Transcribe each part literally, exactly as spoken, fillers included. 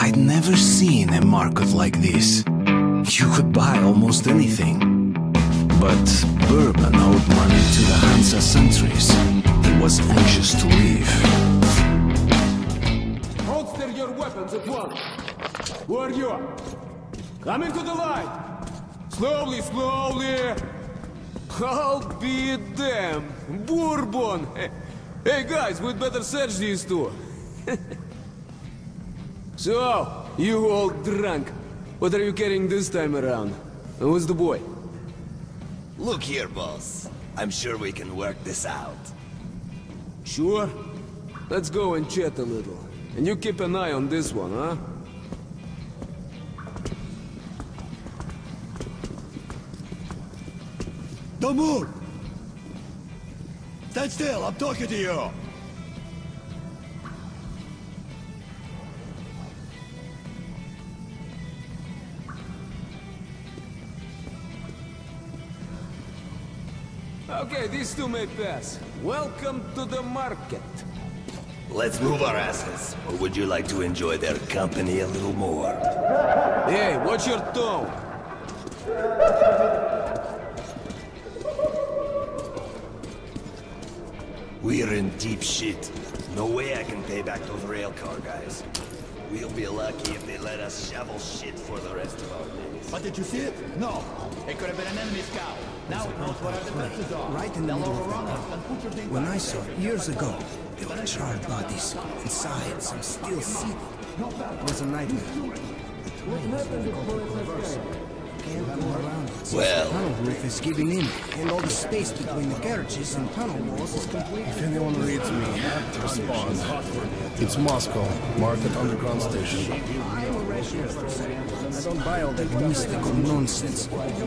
I'd never seen a market like this. You could buy almost anything. But Bourbon owed money to the Hansa sentries and was anxious to leave. Holster your weapons at once. Who are you? Come into the light. Slowly, slowly. I'll be damned. Bourbon. Hey guys, we'd better search these two. So, you all drunk. What are you carrying this time around? And who's the boy? Look here, boss. I'm sure we can work this out. Sure? Let's go and chat a little. And you keep an eye on this one, huh? Don't move! Stand still, I'm talking to you! Okay, these two may pass. Welcome to the market. Let's move our asses, or would you like to enjoy their company a little more? Hey, watch your tone. We're in deep shit. No way I can pay back those railcar guys. We'll be lucky if they let us shovel shit for the rest of our days. But did you see it? No. It could have been an enemy scout. Now it knows what our defenses are. Right in the middle of the road. When I saw it years ago, there were charred bodies. Inside, some steel seat. It was a nightmare. Can't go around it. Well, the tunnel roof is giving in, and all the space between the carriages and tunnel walls is complete. If anyone reads me, respond. It's Moscow, Market Underground Station. I'm a rationalist. I don't buy all that mystical nonsense.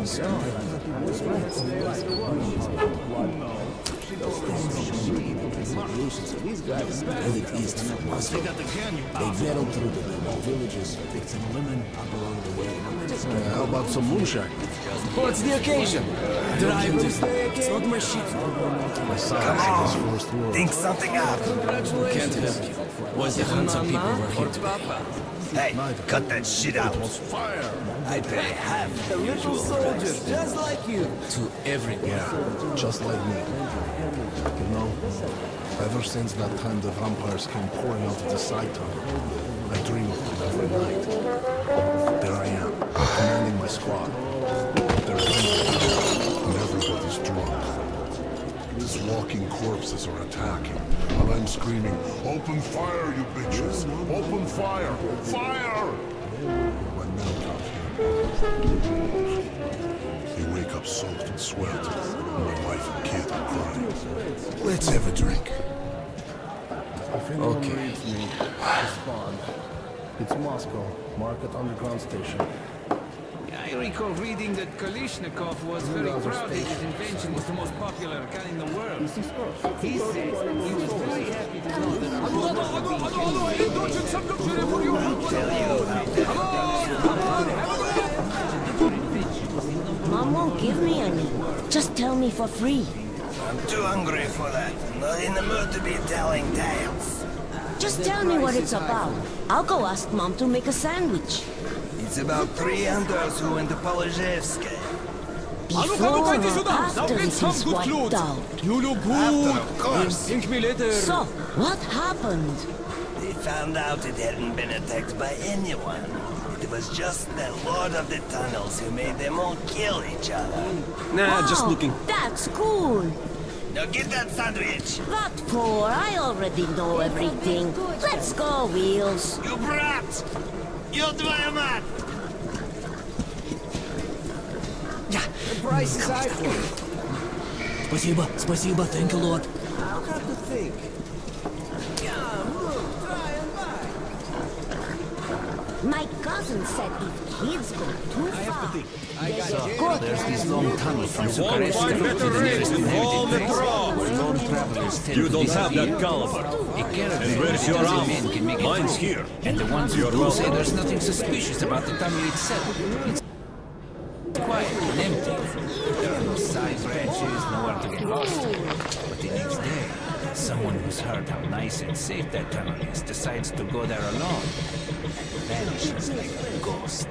These guys headed east from Moscow. They battled through the local villages, picked some women up along the way. Uh, how about some moonshine? What's the occasion? Drivers Day again? It's not my shit. My son is first world. think something up. Can't help you. Was the Hansa people were here today? Hey, cut that shit out. Fire! I pay half the usual price. just like you. To everyone. Yeah, just like me. You know, ever since that time the vampires came pouring out of the side tunnel, I dream of them every night. There I am, commanding my squad. They're hungry, and everybody's drunk. These walking corpses are attacking, and I'm screaming, "Open fire, you bitches! Open fire! Fire!" When Melkov here, they wake up soaked in sweat, and my wife and kid are crying. Let's have a drink. If anyone reads me, respond. It's Moscow, Market Underground Station. I recall reading that Kalishnikov was very proud that his invention was the most popular gun in the world. He said he was very happy to know that our robots were being killed. Mom won't give me any. Just tell me for free. I'm too hungry for that. Not in the mood to be telling tales. Just tell me what it's about. I'll go ask Mom to make a sandwich. It's about three hunters who went to Polozhevsk. Before or after it is wiped out? You look After, good. of course. Thank me later. So, what happened? They found out it hadn't been attacked by anyone. It was just the Lord of the Tunnels who made them all kill each other. Nah, Wow, just looking. That's cool. Now get that sandwich! What for? I already know everything. Let's go, Wheels. You brat! You твою мать! The price is high for it. Спасибо, спасибо, thank you, Lord. I'll have to think. Yeah, move, try and buy. My cousin said if kids go too far, they So, there's this long tunnel from Sukhareska to the nearest inhabited place where lone travelers tend You to don't have disappear. that caliber. A caravan And where's your of arm? men can make it Mine's through. here. And the ones who You're do say welcome. there's nothing suspicious about the tunnel itself. It's quiet and empty. There are no side branches, nowhere to get lost. But the next day, someone who's heard how nice and safe that tunnel is, decides to go there alone. Vanishes like a ghost.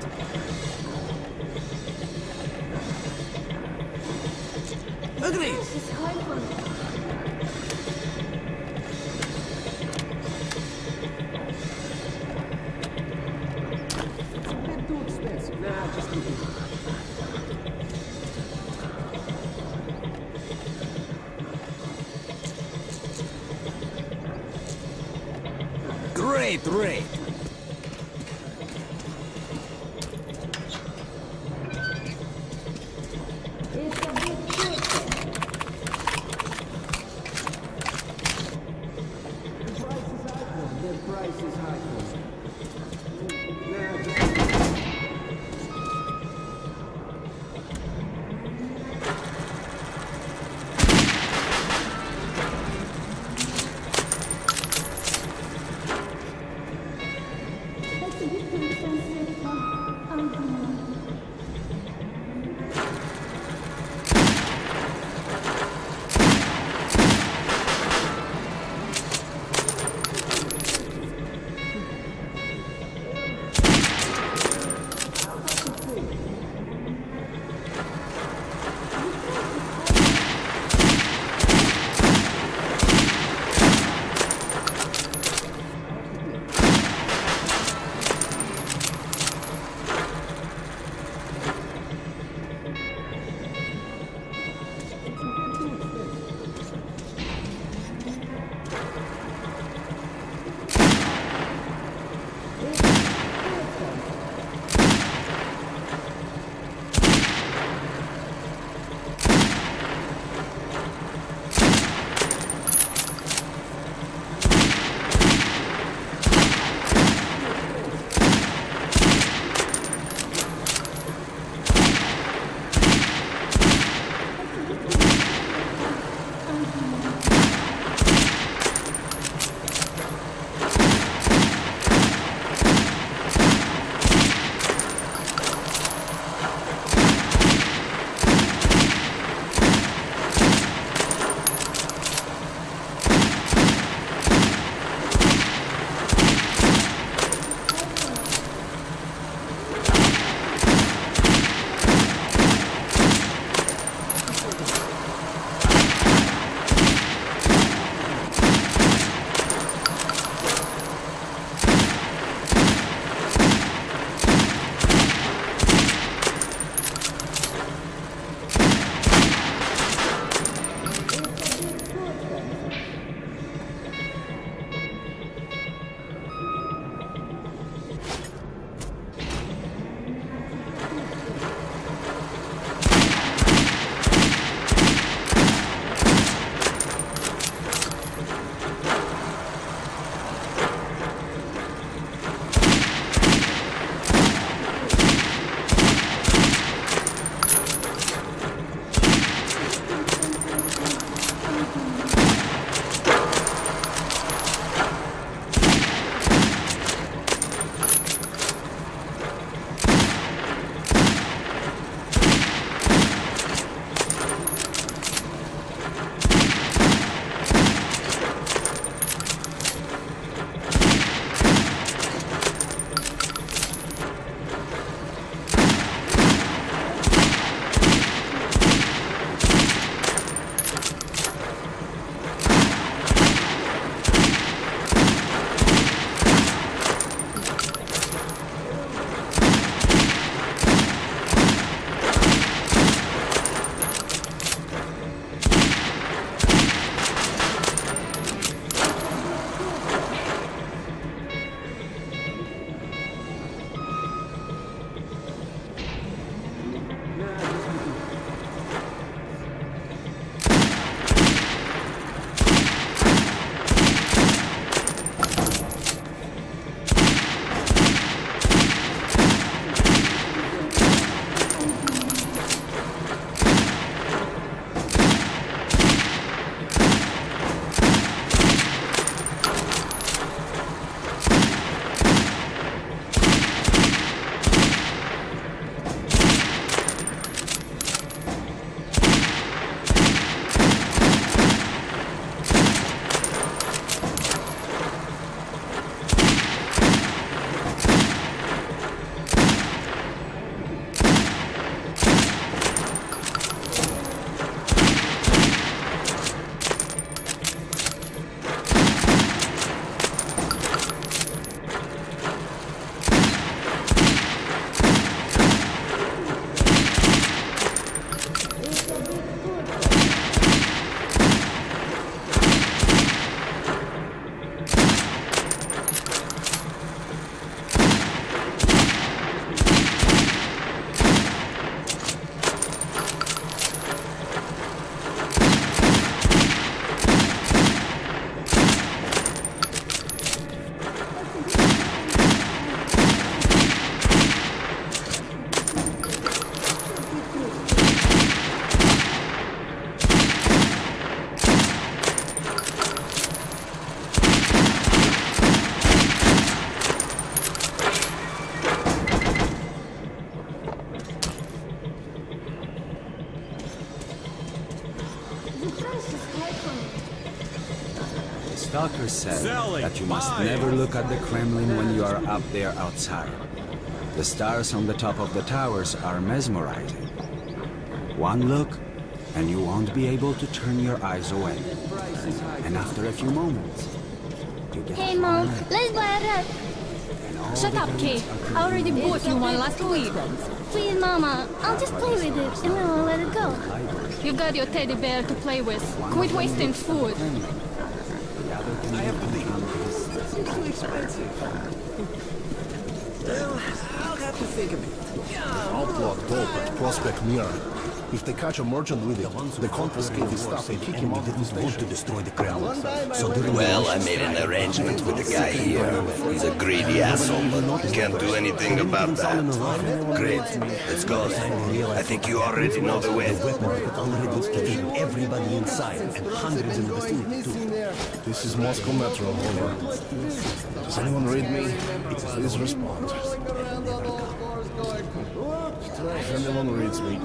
Agreed. Great rate! Stalker said that you must never look at the Kremlin when you are up there outside. The stars on the top of the towers are mesmerizing. One look, and you won't be able to turn your eyes away. And after a few moments, you get... Hey, Mom, let's buy a rat. Shut up, Kate. I already bought you one last week. Please, Mama, I'll just play with it, and then I'll let it go. You've got your teddy bear to play with. Quit wasting food. I have to leave. It's too expensive. Well, I'll have to think of it. Outlaw dope at Prospect Mirror. If they catch a merchant with it, they confiscate his stuff and kick him out of the station. To destroy the Kremlin. So well, I made an arrangement with the guy here. He's a greedy asshole, but can't do anything about that. Great. Let's go then. I think you already know the way. The weapon already keeping everybody inside and hundreds in the vicinity too. This is Moscow Metro, over. Does anyone read me? Please respond. If anyone reads me...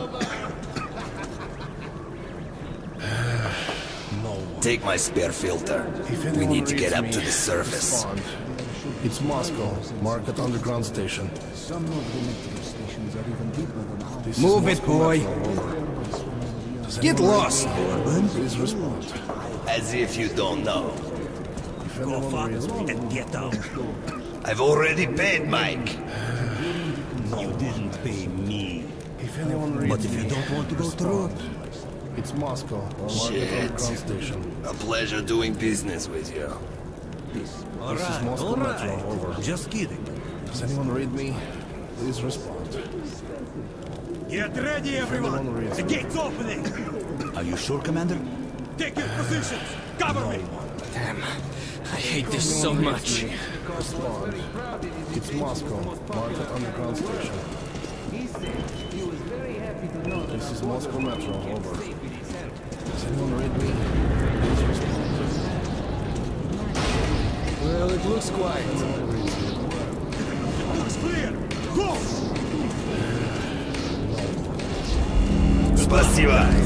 Take my spare filter. We need to get up to the surface. Respond. It's Moscow. Market Underground Station. Some of the metro stations are even deeper than ours. This Move is it, Moscow boy. Metro, Does Get anyone lost. read me? Please respond. As if you don't know. If anyone reads me... And get out. I've already paid Mike. You didn't pay me. If anyone reads But if you me, don't want to go through, respond. It's Moscow. Market Shit. Underground Station. A pleasure doing business with you. all This is right, Moscow all Metro, right. over. Just kidding. Does anyone read me? Please respond. Get ready, everyone! anyone reads The me. gate's opening! Are you sure, Commander? Take your positions! Cover me! Damn, I hate this so much. Respond. It's Moscow. Market Underground Station. This is Moscow Metro, over. Does anyone read me? Please respond. Well, it looks quiet. Looks clear! Go! Спасибо.